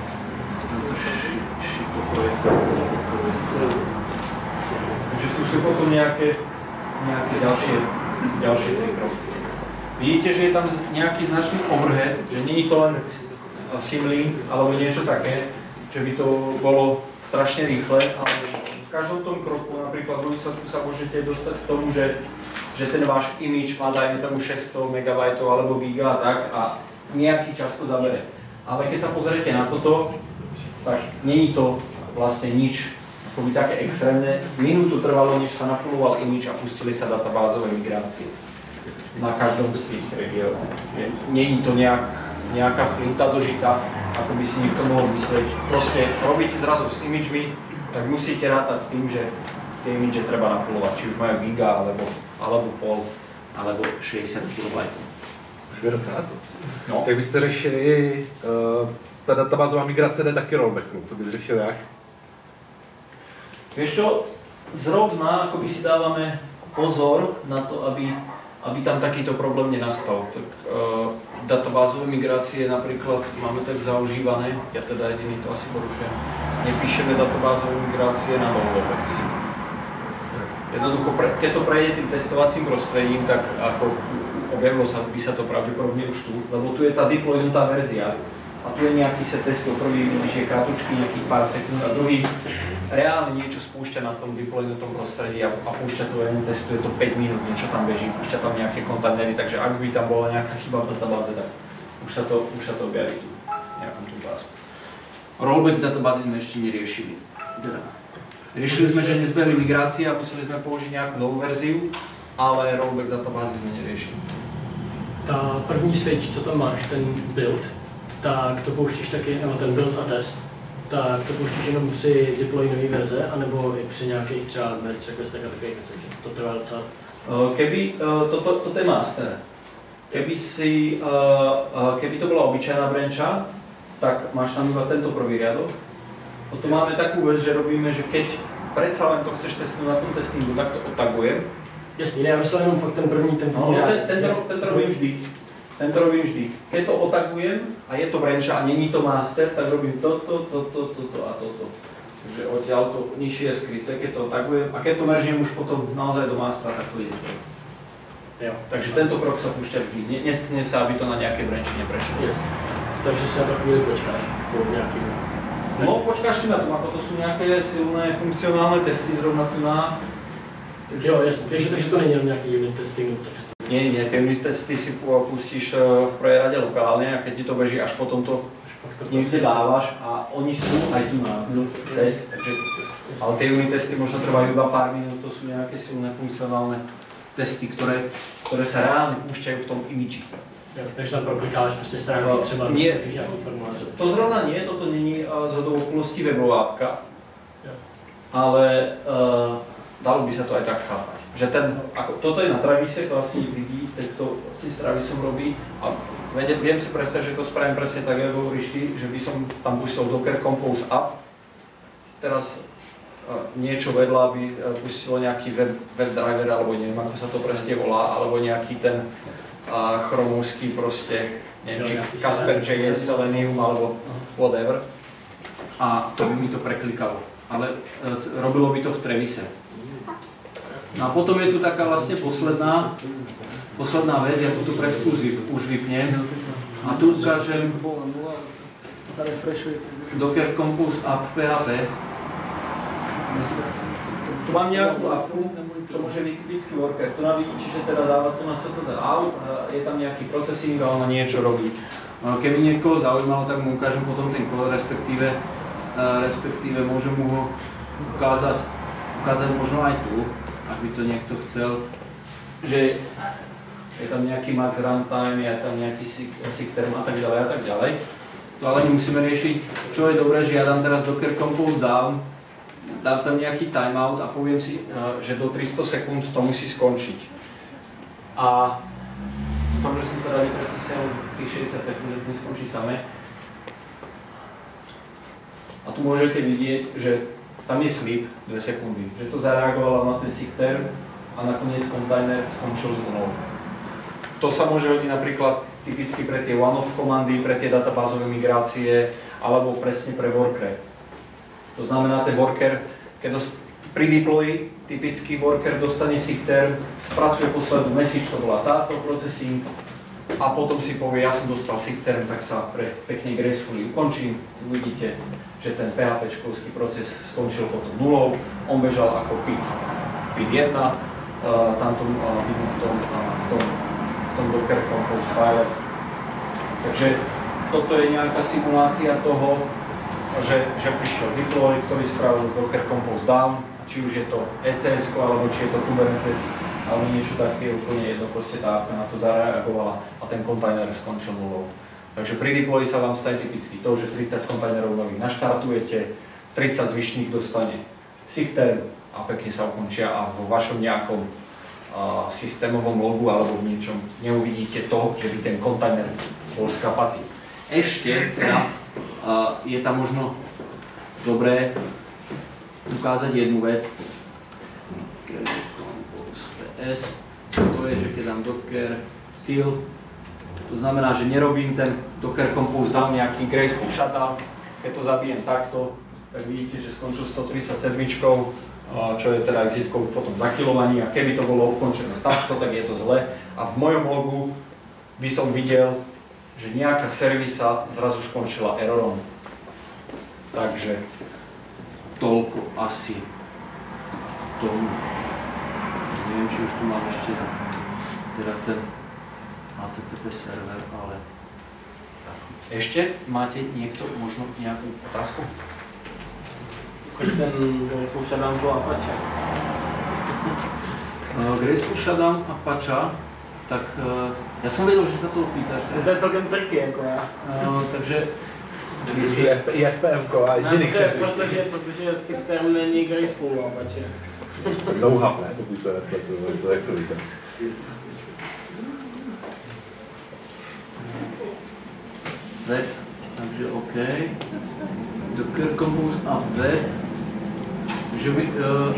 šito projekt. Takže tu sú potom nejaké, nejaké ďalšie, ďalšie tri kroky. Vidíte, že je tam nejaký značný overhead, že nie je to len symlink alebo niečo také, že by to bolo strašne rýchle, ale v každom tom kroku, napríklad v výsledku sa môžete dostať k tomu, že, že ten váš image má, dajme tomu šesťsto megabajtov alebo giga a tak a nejaký čas to zabere. Ale keď sa pozriete na toto, tak není to vlastne nič akoby také extrémne. Minútu trvalo, než sa napuloval image a pustili sa databázové migrácie na každom z tých regiónov. Není to nejak, nejaká flinta dožita, ako by si niekto mohol myslieť. Proste robíte zrazu s imidžmi, tak musíte rátať s tým, že tie imidže treba napulovať, či už majú giga, alebo, alebo pol, alebo šesťdesiat kilobajtov. Můžu dotaz? No. Jak byste řešili, uh, ta databázová migrace jde taky rollbacku, to byste řešili jak? Vieš čo, zrovna ako by si dávame pozor na to, aby, aby tam takýto problém nenastal. Tak uh, databázové migrácie napríklad máme tak zaužívané, ja teda jediný to asi porušujem, nepíšeme databázové migrácie na nul vôbec. Jednoducho, pre, keď to prejde tým testovacím prostredím, tak ako objavilo sa, by sa to pravdepodobne už tu, lebo tu je tá deploynutá verzia a tu je nejaký set testov, prvý vidíš je kratučky, nejakých pár sekúnd a druhý reálne niečo spúšťa na tom deploynutom prostredí a, a púšťa to jeden testuje to päť minút, niečo tam beží, púšťa tam nejaké kontajnery, takže ak by tam bola nejaká chyba v databáze, tak už sa to, už sa to objaví tu, v nejakom tú pásku. Rollback databázy sme ešte neriešili. Riešili sme, že nezbehli migrácie a museli sme použiť nejakú novú verziu, ale rollback databázy sme neriešili. Ta první switch, co tam máš, ten build, tak to pouštíš taky, nebo ten build a test, tak to pouštíš jenom při deploy nové verze, anebo i při nějakých třeba merge requestech a takových věcech, že to trvá docela. Keby, toto, toto je master, keby, si, keby to bola obyčajná brancha, tak máš tam iba tento prvý riadok. Potom máme takú vec, že robíme, že keď predsa len to chceš testovať na tom testingu, tak to otagujem. Jasně, ne, já myslel jenom fakt ten první, ten první No, řád. ten, ten, ten to robím vždy. Ten to robím vždy. Keď to otagujem a je to brancha a není to master, tak robím toto, toto, toto a toto. Takže odtiaľ to nižšie je skryté, keď to otagujem a keď to meržím už potom naozaj do mastera, tak to ide celé. Jo. Takže tento krok sa púšťa vždy. Ne, neskne sa, aby to na nejaké branchi neprešlo. Jasně. Takže se na to chvíli počkáš, po nějakým. No, počkáš si na tom, ako to sú nejaké silné funkcionálne testy zrovna tu na... Jo, jasně, takže, takže to není jenom nějaký unit testing, takže to... Nie, nie, tie unit testy si pustíš v prvej rade lokálne a keď ti to beží, až potom to niekde dávaš a oni sú aj tu na test, takže... Ale tie unit testy možno trvajú iba pár minút, to sú nejaké silné funkcionálne testy, ktoré, ktoré sa reálne púšťajú v tom imidži. Jo, takže tam proklikáš prostě stránky, třeba Nie. když nějaký formuláře. To zrovna nie, toto není uh, zhodou okolností webová apka, Jo. ale uh, dalo by sa to aj tak chápať. Že ten, ako, toto je na Travise, to asi vidí, teď to vlastne s Travisom robí a viem, viem si predstaviť, že to spravím presne tak, ako hovoríš ty, že by som tam pustil Docker Compose App, teraz uh, niečo vedľa by uh, pustilo nejaký web, web driver, alebo neviem, ako sa to presne volá, alebo nejaký ten a chromovský proste, neviem, či Casper dot J S, Selenium alebo whatever. A to by mi to preklikalo. Ale e, robilo by to v Trevise. No a potom je tu taká vlastne posledná, posledná vec, ja túto presku už vypnem. A tu ukážem Docker Compose App P H P. Tu mám nejakú apku, čo môže byť typický worker. Tu navidíte, že teda dáva to na std out, je tam nejaký procesing a ono niečo robí. Keby niekoho zaujímalo, tak mu ukážem potom ten kód, respektíve, respektíve môžem mu ho ukázať, ukázať možno aj tu, ak by to niekto chcel, že je tam nejaký max runtime, je tam nejaký sick term a tak ďalej a tak ďalej. To ale nemusíme riešiť. Čo je dobré, že ja dám teraz Docker Compose down, dám tam nejaký timeout a poviem si, že do tristo sekúnd to musí skončiť. A dúfam, že som teda nepretisel tých šesťdesiat sekúnd, že to skončí samé. A tu môžete vidieť, že tam je sleep dve sekundy, že to zareagovalo na ten sick term a nakoniec kontajner skončil z null. To sa môže hodiť napríklad typicky pre tie one-off komandy, pre tie databázové migrácie alebo presne pre worker. To znamená, ten worker, keď pri deploy typický worker dostane sick term, spracuje poslednú message, to bola táto, processing a potom si povie, ja som dostal sick term, tak sa pre, pekne gracefully ukončím. Uvidíte, že ten PHP-čkovský proces skončil potom nulou, on bežal ako pit, pit jedna, uh, tamto uh, vidno v tom, uh, v tom, v tom Docker Compose file. Takže toto je nejaká simulácia toho, že, že prišiel deploy, ktorý spravil Docker Compose down, či už je to E C S, alebo či je to Kubernetes, alebo niečo také, úplne jedno, proste tá apka na to zareagovala a ten kontajner skončil nulou. Takže pri deployi sa vám stane typicky to, že tridsať kontajnerov nových naštartujete, tridsať zvyšných dostane sigterm a pekne sa ukončia a vo vašom nejakom uh, systémovom logu alebo v niečom neuvidíte to, že by ten kontajner bol skapatý. Ešte teda uh, je tam možno dobré ukázať jednu vec. Compose.ps, to je, že keď dám docker till, to znamená, že nerobím ten Docker Compose down nejaký graceful shutdown. Keď to zabijem takto, tak vidíte, že skončil stotridsaťsedem, čo je teda exitkou potom zakilovaní a keby to bolo ukončené takto, tak je to zle. A v mojom logu by som videl, že nejaká servisa zrazu skončila errorom. Takže toľko asi k tomu. Neviem, či už tu mám ešte teda ten H T T P server, ale ešte máte niekto možno nejakú otázku? Ten Graceful Shutdown toho Apache. Uh, Graceful Shutdown Apache, tak uh, ja som vedel, že sa to opýtaš. To je celkem triky, jako já. Uh, takže I F P M ko a jediných servisů. Protože, protože Sigterm není Graceful Apache. Know-how, ne? Pokud se nepletu, to jak to víte. web, takže OK. Docker Compose a web. Takže by, uh,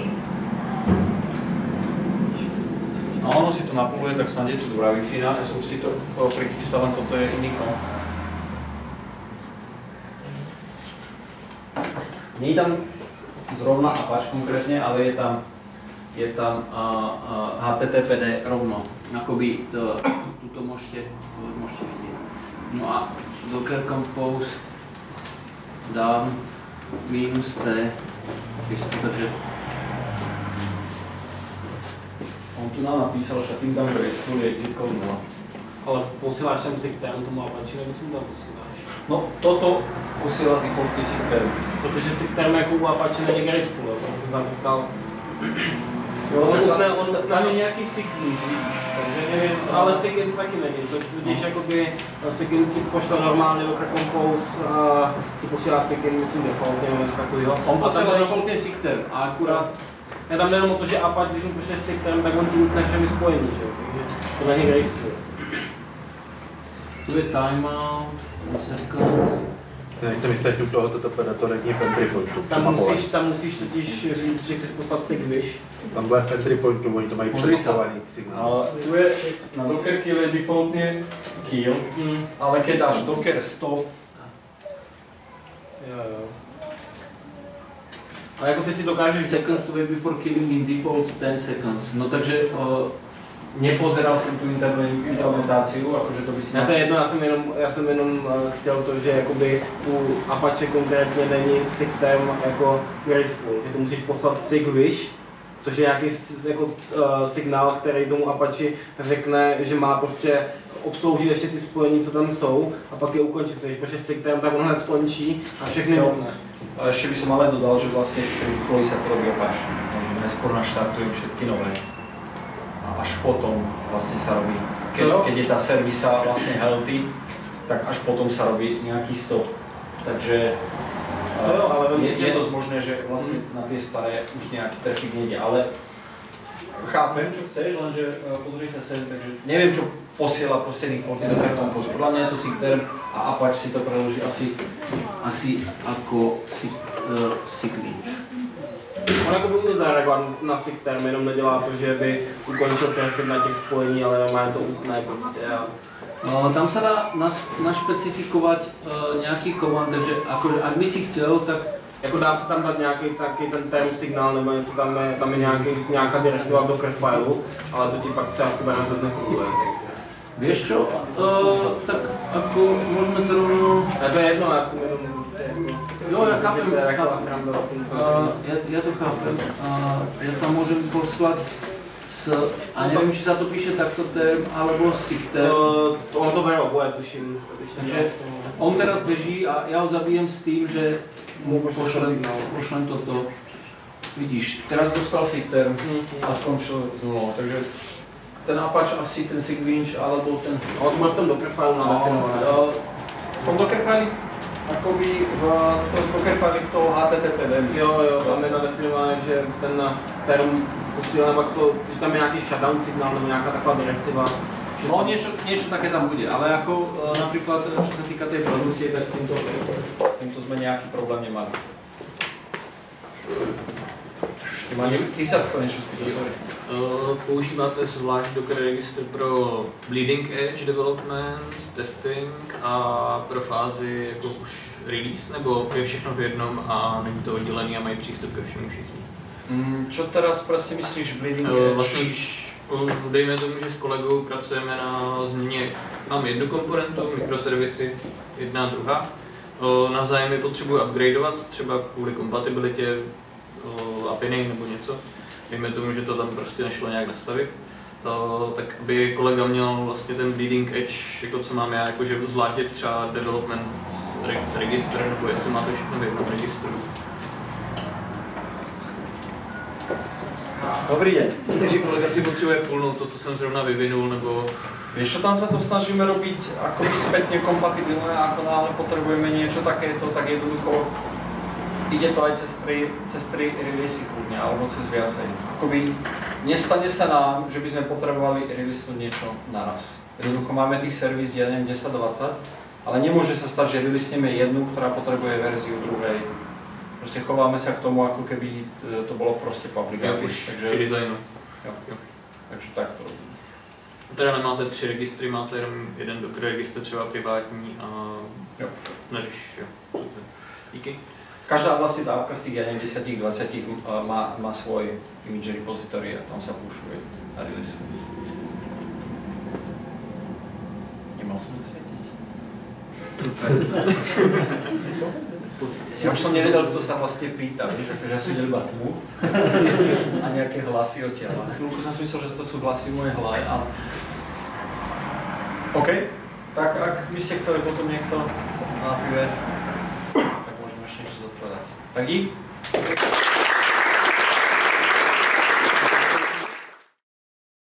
a ono si to napoluje, tak snad je to dobrá Wi-Fi, ja som si to prichystal, len toto je iný kom. Nie je tam zrovna Apache konkrétne, ale je tam, je tam uh, uh, H T T P D rovno. Akoby to, tuto môžete, môžete vidieť. No a Docker Compose dám minus T, takže on tu nám napísal, že tým dám Graceful je exitkou nula. Ale posíláš tam Sigterm tomu Apache, nebo co tam posíláš? No toto posílá defaultný Sigterm. Protože Sigterm jako u Apache není Graceful, to jsem se tam ptal. Jo, on, ne, on, tam je nějaký Sigin, takže nevím. Ale Sigin taky není, to když no. jakoby Sigin ti pošle normálně Docker Compose a ti posílá Sigin, myslím, defaultně nebo něco takového. On posílá defaultně Sigterm a akurát je tam jenom o to, že Apache, když mu pošle Sigterm, tak on ti utne všemi spojení, že jo, takže to není Graceful. Tu je timeout, seconds. Nejsem jistý, že u toho to to není v entry pointu. Tam musíš, tam musíš totiž říct, že chceš poslat Sigwish. Tam bude v entry pointu, oni to mají předpakovaný signál. Tu je, na Docker kill je defaultně kill, mm. ale keď dáš Docker stop. Jo, jo. Ale jako ty si dokážeš... Seconds to be before killing in default ten seconds. No takže uh, nepozeral jsem tu implementáciu, akože to by si... Ne, to je jedno, já jsem jenom, já jsem jenom uh, chtěl to, že jakoby u Apache konkrétně není Sigterm jako Graceful, že to musíš poslat Sigwish, což je nějaký jako, uh, signál, který tomu Apache řekne, že má prostě obsloužit ještě ty spojení, co tam jsou, a pak je ukončit. Když pošle Sigterm, tak on hned skončí a všechny vypneš. A ešte by som ale dodal, že vlastne pri deployi sa to robí opačne, takže najskôr naštartujem všetky nové. Až potom vlastne sa robí, keď, keď je tá servisa vlastne healthy, tak až potom sa robí nejaký stop. Takže jo, ale je, je dosť možné, že vlastne na tie staré už nejaký trafik nejde, ale chápem, čo chceš, lenže pozri sa sem, takže neviem, čo posiela proste defaultne do Docker Compose. Podľa mňa je to Sigterm a Apache si to preloží asi, asi ako sig, uh, Siglinch. On jako by umí zareagovat na Sigterm, jenom nedělá to, že by ukončil trafik na těch spojení, ale normálně to utne prostě. A... No, tam sa dá nas, našpecifikovať uh, nejaký command, takže ako, ak by si chcel, tak jako dá se tam dát nějaký taky ten term signál nebo něco, tam je, tam je nějaký, nějaká direktiva v Docker fileu, ale to ti pak třeba v Kubernetes nefunguje. Vieš čo, uh, tak ako môžeme to rovno... Ja to je jedno, ja som jenom prostě jako... Jo, ja chápem, chápem. Sranda s tým, uh, ja, ja to chápem. Uh, ja tam môžem poslať S, a nevím, či sa to píše takto term, alebo sikter. Uh, ono to bere oboje, tuším. Takže on teraz beží a já ho zabijem s tím, že mu pošlem, pošlem toto. Vidíš, teraz dostal sikter a skončil z nulou, takže ten Apache asi ten Sigvinch, alebo ten... No, to bude v tom Dockerfile nadefinované. V tom Dockerfile, akoby v tom Dockerfile v toho H T T P D, myslím. Jo, jo, tam je nadefinované, že ten term posílá, nebo to, že tam je nějaký shutdown signál, nebo nějaká taková direktiva. No niečo, niečo také tam bude, ale ako e, napríklad, čo sa týka tej produkcie, tak s týmto, s týmto sme nejaký problém nemali. Ty sa chcel niečo spýtať, sorry. Uh, používáte zvlášť Docker registr pro bleeding edge development, testing a pro fázi jako už release, nebo je všechno v jednom a není to oddělený a mají přístup ke všemu všichni? Mm, čo teraz presne myslíš bleeding edge? Uh, vlastně když dejme tomu, že s kolegou pracujeme na změně, mám jednu komponentu, mikroservisy, jedna a druhá. Uh, navzájem je potřebuji upgradeovat, třeba kvůli kompatibilitě uh, A P I nebo něco. Dejme tomu, že to tam prostě nešlo nějak nastavit, to, tak by kolega měl vlastně ten bleeding edge, jako co mám já, jakože zvlášť třeba development registr, nebo jestli má to všechno v jednom registru. Dobrý deň. Takže kolega si potřebuje pulnout to, co jsem zrovna vyvinul, nebo... Vieš čo, tam sa to snažíme robiť akoby spätne kompatibilné, ako náhle potrebujeme niečo takéto, tak jednoducho ide to aj cez tri, cez tri releasy kľudne, alebo cez viacej. Akoby nestane sa nám, že by sme potrebovali releasenúť niečo naraz. Jednoducho máme tých servis, ja neviem, desať dvadsať, ale nemôže sa stať, že releaseneme jednu, ktorá potrebuje verziu druhej. Proste chováme sa k tomu, ako keby to bolo proste public Jak A P I. už Takže, při designu. jo, jo. Takže tak to robíme. Teda nemáte tři registry, máte jenom jeden Docker registr, třeba privátní a Jo. neřeš, jo. Super. Díky. Každá vlastne dávka z tých, ja neviem, desať dvadsať má, má svoj image repository a tam sa pušuje a release. Nemal som to svietiť? Ja už som nevedel, kto sa vlastne pýta, vieš, akože ja som videl iba tmu a nejaké hlasy od tela. Chvíľku som si myslel, že to sú hlasy v mojej hlave, ale... OK, tak ak by ste chceli potom niekto na pive, tak môžeme ešte niečo zodpovedať. Tak dík.